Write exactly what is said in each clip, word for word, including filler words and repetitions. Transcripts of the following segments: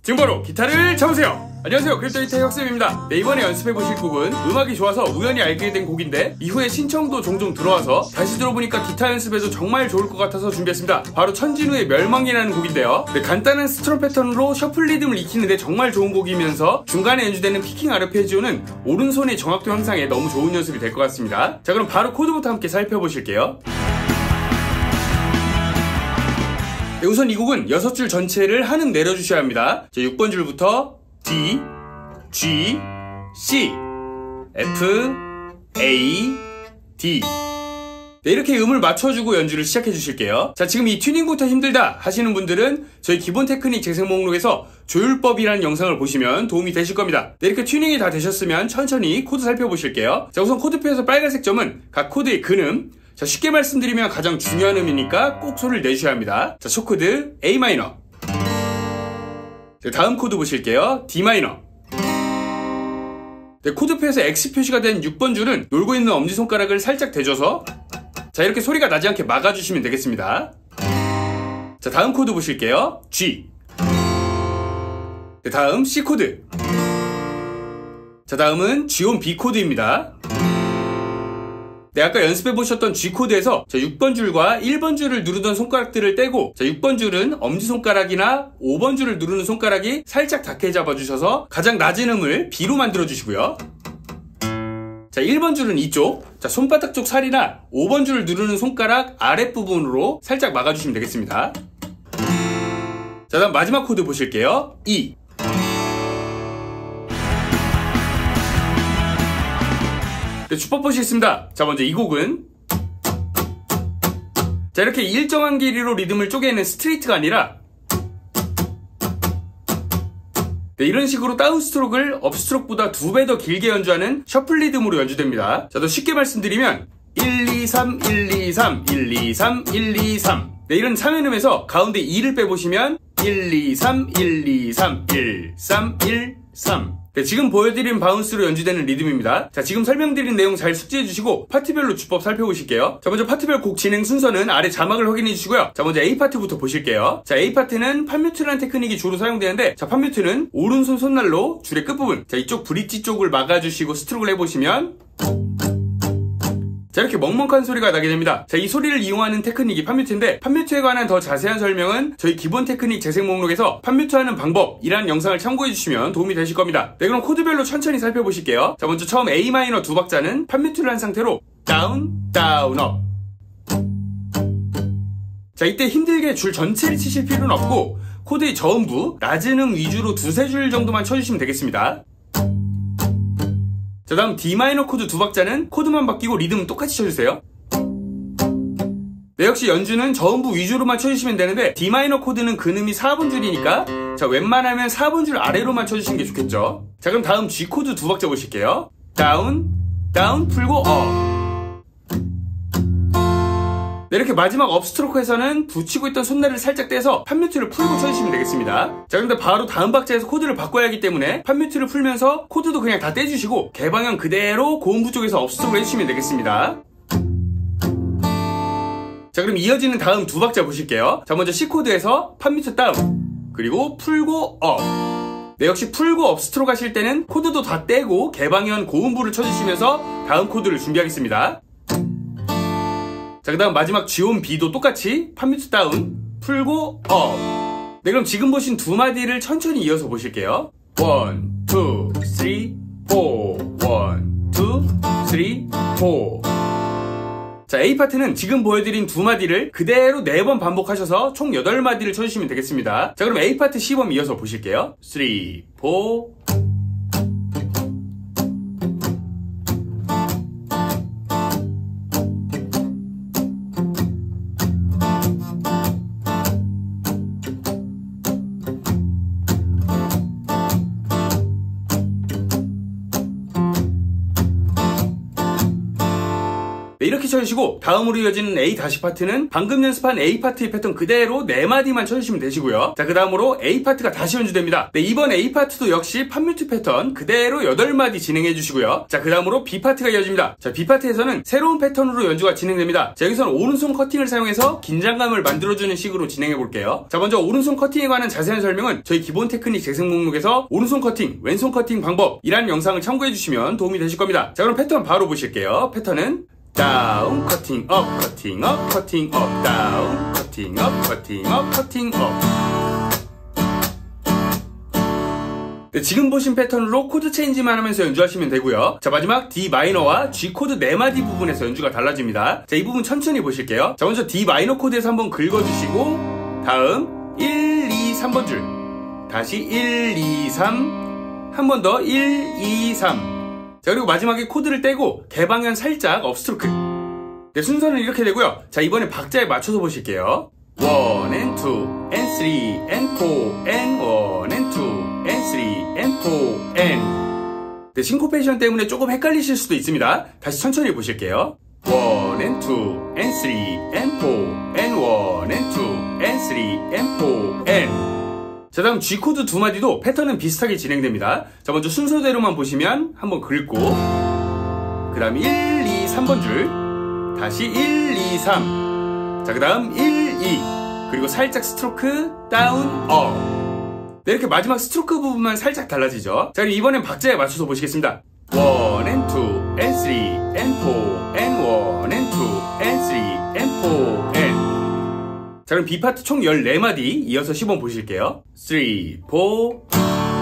지금 바로 기타를 잡으세요. 안녕하세요, 크립토기타의 혁쌤입니다. 네, 이번에 연습해보실 곡은 음악이 좋아서 우연히 알게 된 곡인데 이후에 신청도 종종 들어와서 다시 들어보니까 기타 연습에도 정말 좋을 것 같아서 준비했습니다. 바로 천진우의 멸망이라는 곡인데요. 네, 간단한 스트럼 패턴으로 셔플 리듬을 익히는데 정말 좋은 곡이면서 중간에 연주되는 피킹 아르페지오는 오른손의 정확도 향상에 너무 좋은 연습이 될 것 같습니다. 자, 그럼 바로 코드부터 함께 살펴보실게요. 네, 우선 이 곡은 여섯 줄 전체를 한음 내려주셔야 합니다. 자, 육 번 줄부터 D, G, C, F, A, D. 네, 이렇게 음을 맞춰주고 연주를 시작해 주실게요. 자, 지금 이 튜닝부터 힘들다 하시는 분들은 저희 기본 테크닉 재생 목록에서 조율법이라는 영상을 보시면 도움이 되실 겁니다. 네, 이렇게 튜닝이 다 되셨으면 천천히 코드 살펴보실게요. 자, 우선 코드표에서 빨간색 점은 각 코드의 근음. 자, 쉽게 말씀드리면 가장 중요한 음이니까 꼭 소리를 내주셔야 합니다. 자, 첫 코드 A 마이너. 자, 다음 코드 보실게요. D 마이너. 네, 코드표에서 X 표시가 된 육 번 줄은 놀고 있는 엄지손가락을 살짝 대줘서 자, 이렇게 소리가 나지 않게 막아주시면 되겠습니다. 자, 다음 코드 보실게요. G. 네, 다음 C 코드. 자, 다음은 G 온 B 코드입니다. 네, 아까 연습해보셨던 G 코드에서 자, 육 번 줄과 일 번 줄을 누르던 손가락들을 떼고 자, 육 번 줄은 엄지손가락이나 오 번 줄을 누르는 손가락이 살짝 닿게 잡아주셔서 가장 낮은 음을 B로 만들어주시고요. 자, 일 번 줄은 이쪽, 자, 손바닥 쪽 살이나 오 번 줄을 누르는 손가락 아랫부분으로 살짝 막아주시면 되겠습니다. 자, 다음 마지막 코드 보실게요. E. 네, 주법 보시겠습니다. 자, 먼저 이 곡은 자, 이렇게 일정한 길이로 리듬을 쪼개는 스트레이트가 아니라 네, 이런 식으로 다운 스트로크를 업 스트로크보다 두 배 더 길게 연주하는 셔플 리듬으로 연주됩니다. 자, 더 쉽게 말씀드리면 일, 이, 삼, 일, 이, 삼, 일, 이, 삼, 일, 이, 삼. 네, 이런 삼 연음에서 가운데 이를 빼보시면 일, 이, 삼, 일, 이, 삼, 일, 삼, 일, 삼. 네, 지금 보여드린 바운스로 연주되는 리듬입니다. 자, 지금 설명드린 내용 잘 숙지해주시고 파트별로 주법 살펴보실게요. 자, 먼저 파트별 곡 진행 순서는 아래 자막을 확인해주시고요. 자, 먼저 A 파트부터 보실게요. 자, A 파트는 팝뮤트라는 테크닉이 주로 사용되는데 자, 팝뮤트는 오른손 손날로 줄의 끝부분 자, 이쪽 브릿지 쪽을 막아주시고 스트로크를 해보시면 자, 이렇게 먹먹한 소리가 나게 됩니다. 자, 이 소리를 이용하는 테크닉이 팝뮤트인데 팝뮤트에 관한 더 자세한 설명은 저희 기본 테크닉 재생 목록에서 팝뮤트하는 방법이라는 영상을 참고해주시면 도움이 되실 겁니다. 네, 그럼 코드별로 천천히 살펴보실게요. 자, 먼저 처음 A 마이너 두 박자는 팝뮤트를 한 상태로 다운, 다운, 업. 자, 이때 힘들게 줄 전체를 치실 필요는 없고 코드의 저음부, 낮은 음 위주로 두세 줄 정도만 쳐주시면 되겠습니다. 자, 다음 D 마이너 코드 두 박자는 코드만 바뀌고 리듬은 똑같이 쳐주세요. 네, 역시 연주는 저음부 위주로만 쳐주시면 되는데 D 마이너 코드는 근음이 사 번 줄이니까 자, 웬만하면 사 번 줄 아래로만 쳐주시는 게 좋겠죠. 자, 그럼 다음 G 코드 두 박자 보실게요. 다운, 다운, 풀고 업. 네, 이렇게 마지막 업 스트로크에서는 붙이고 있던 손날을 살짝 떼서 팝뮤트를 풀고 쳐주시면 되겠습니다. 자, 근데 바로 다음 박자에서 코드를 바꿔야 하기 때문에 팝뮤트를 풀면서 코드도 그냥 다 떼주시고 개방형 그대로 고음부 쪽에서 업 스트로크를 해주시면 되겠습니다. 자, 그럼 이어지는 다음 두 박자 보실게요. 자, 먼저 C 코드에서 팝뮤트 다운 그리고 풀고 업. 네, 역시 풀고 업 스트로크 하실 때는 코드도 다 떼고 개방형 고음부를 쳐주시면서 다음 코드를 준비하겠습니다. 자, 그 다음 마지막 G 온 B도 똑같이 팝뮤트 다운, 풀고 업. 네, 그럼 지금 보신 두 마디를 천천히 이어서 보실게요. 원, 투, 쓰리, 포. 원, 투, 쓰리, 포. 자, A 파트는 지금 보여드린 두 마디를 그대로 네 번 반복하셔서 총 여덟 마디를 쳐주시면 되겠습니다. 자, 그럼 A 파트 시범 이어서 보실게요. 쓰리, 포. 네, 이렇게 쳐주시고 다음으로 이어지는 A 다시 파트는 방금 연습한 A 파트의 패턴 그대로 네 마디만 쳐주시면 되시고요. 자, 그 다음으로 A 파트가 다시 연주됩니다. 네, 이번 A 파트도 역시 팝뮤트 패턴 그대로 여덟 마디 진행해 주시고요. 자, 그 다음으로 B 파트가 이어집니다. 자, B 파트에서는 새로운 패턴으로 연주가 진행됩니다. 자, 여기서는 오른손 커팅을 사용해서 긴장감을 만들어주는 식으로 진행해 볼게요. 자, 먼저 오른손 커팅에 관한 자세한 설명은 저희 기본 테크닉 재생 목록에서 오른손 커팅, 왼손 커팅 방법이라는 영상을 참고해 주시면 도움이 되실 겁니다. 자, 그럼 패턴 바로 보실게요. 패턴은 다운, 커팅, 업, 커팅, 업, 커팅, 업, 다운, 커팅, 업, 커팅, 업, 커팅, 업. 네, 지금 보신 패턴으로 코드 체인지만 하면서 연주하시면 되고요. 자, 마지막 D 마이너와 G 코드 네 마디 부분에서 연주가 달라집니다. 자, 이 부분 천천히 보실게요. 자, 먼저 D 마이너 코드에서 한번 긁어주시고 다음 일, 이, 삼 번 줄 다시 일, 이, 삼 한 번 더 일, 이, 삼. 자, 그리고 마지막에 코드를 떼고 개방현 살짝 업스트로크. 네, 순서는 이렇게 되고요. 자, 이번엔 박자에 맞춰서 보실게요. 원 and two and three and four and one and two and three and four and. 네, 싱코페이션 때문에 조금 헷갈리실 수도 있습니다. 다시 천천히 보실게요. 원 and two and three and four and one and two and three and four and. 자, 다음 G 코드 두 마디도 패턴은 비슷하게 진행됩니다. 자, 먼저 순서대로만 보시면 한번 긁고 그 다음 일, 이, 삼 번 줄 다시 일, 이, 삼. 자, 그 다음 일, 이 그리고 살짝 스트로크 다운, 업. 네, 이렇게 마지막 스트로크 부분만 살짝 달라지죠. 자, 그럼 이번엔 박자에 맞춰서 보시겠습니다. 원 and two and three and four and one and two and three and four and. 자, 그럼 B 파트 총 열네 마디 이어서 시범 보실게요. 삼, 사.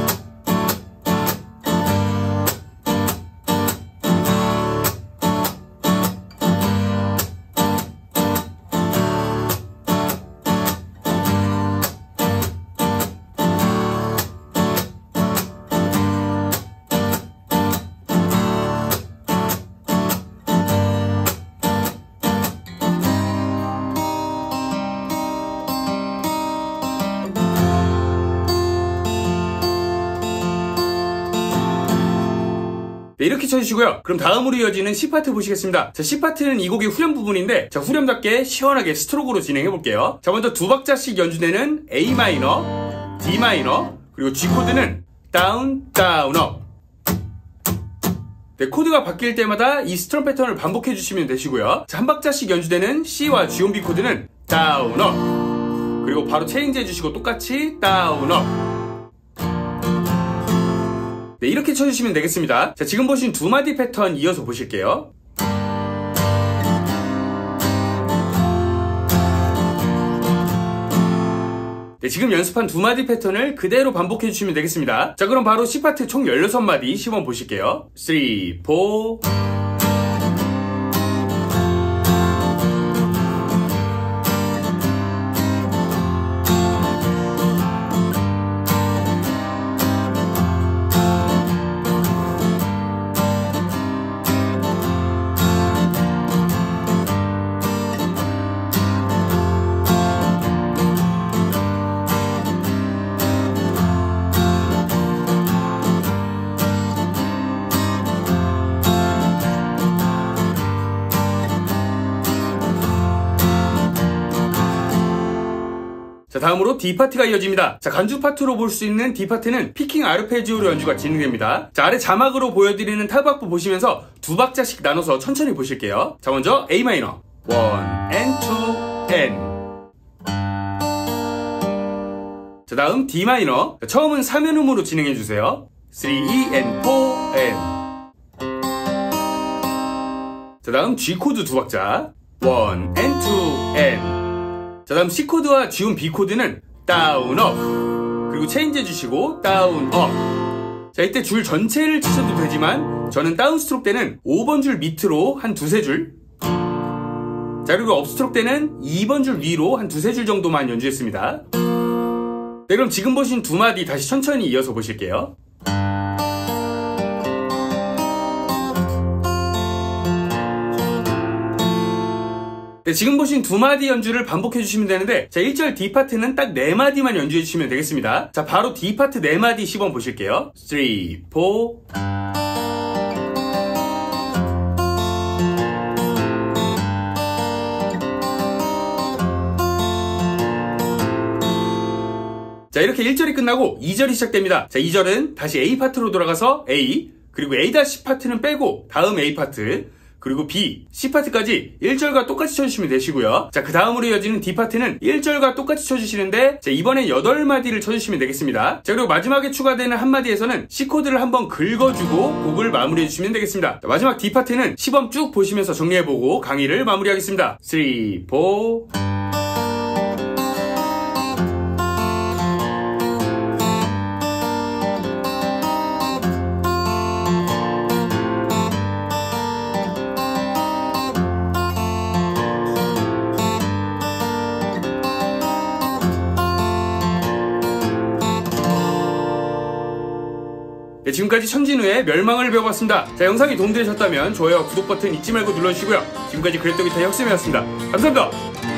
네, 이렇게 쳐주시고요. 그럼 다음으로 이어지는 C 파트 보시겠습니다. 자, C 파트는 이 곡의 후렴 부분인데, 자, 후렴답게 시원하게 스트로크로 진행해 볼게요. 자, 먼저 두 박자씩 연주되는 A 마이너, D 마이너, 그리고 G 코드는 다운, 다운, 업. 네, 코드가 바뀔 때마다 이 스트럼 패턴을 반복해 주시면 되시고요. 자, 한 박자씩 연주되는 C와 G 온 B 코드는 다운, 업. 그리고 바로 체인지 해주시고 똑같이 다운, 업. 네, 이렇게 쳐주시면 되겠습니다. 자, 지금 보신 두 마디 패턴 이어서 보실게요. 네, 지금 연습한 두 마디 패턴을 그대로 반복해 주시면 되겠습니다. 자, 그럼 바로 C 파트 총 열여섯 마디 시범 보실게요. 삼, 사. 자, 다음으로 D 파트가 이어집니다. 자, 간주 파트로 볼 수 있는 D 파트는 피킹 아르페지오로 연주가 진행됩니다. 자, 아래 자막으로 보여드리는 타박부 보시면서 두 박자씩 나눠서 천천히 보실게요. 자, 먼저 A 마이너 원 and two and. 자, 다음 D 마이너. 자, 처음은 삼 연음으로 진행해주세요. 삼 and 사 and. 자, 다음 G 코드 두 박자 원 and two and. 자, 다음 C 코드와 G 온 B 코드는 다운, 업. 그리고 체인지 해주시고 다운, 업. 자, 이때 줄 전체를 치셔도 되지만 저는 다운 스트로크 때는 오 번 줄 밑으로 한 두세 줄. 자, 그리고 업 스트로크 때는 이 번 줄 위로 한 두세 줄 정도만 연주했습니다. 네, 그럼 지금 보신 두 마디 다시 천천히 이어서 보실게요. 네, 지금 보신 두 마디 연주를 반복해 주시면 되는데, 자, 일 절 D 파트는 딱 네 마디만 연주해 주시면 되겠습니다. 자, 바로 D 파트 네 마디 시범 보실게요. 삼, 사. 자, 이렇게 일 절이 끝나고 이 절이 시작됩니다. 자, 이 절은 다시 A 파트로 돌아가서 A, 그리고 A' 파트는 빼고 다음 A 파트, 그리고 B, C 파트까지 일 절과 똑같이 쳐주시면 되시고요. 자, 그 다음으로 이어지는 D 파트는 일 절과 똑같이 쳐주시는데, 자, 이번엔 여덟 마디를 쳐주시면 되겠습니다. 자, 그리고 마지막에 추가되는 한 마디에서는 C 코드를 한번 긁어주고 곡을 마무리해주시면 되겠습니다. 자, 마지막 D 파트는 시범 쭉 보시면서 정리해보고 강의를 마무리하겠습니다. 삼, 사 네, 지금까지 천진우의 멸망을 배워봤습니다. 자, 영상이 도움되셨다면 좋아요와 구독 버튼 잊지 말고 눌러주시고요. 지금까지 그랬던 기타의 혁쌤이었습니다. 감사합니다.